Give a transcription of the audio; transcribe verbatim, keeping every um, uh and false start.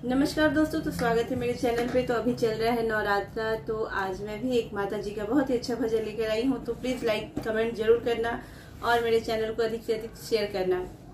नमस्कार दोस्तों, तो स्वागत है मेरे चैनल पे। तो अभी चल रहा है नवरात्रा, तो आज मैं भी एक माता जी का बहुत ही अच्छा भजन लेकर आई हूँ। तो प्लीज लाइक कमेंट जरूर करना और मेरे चैनल को अधिक से अधिक शेयर करना।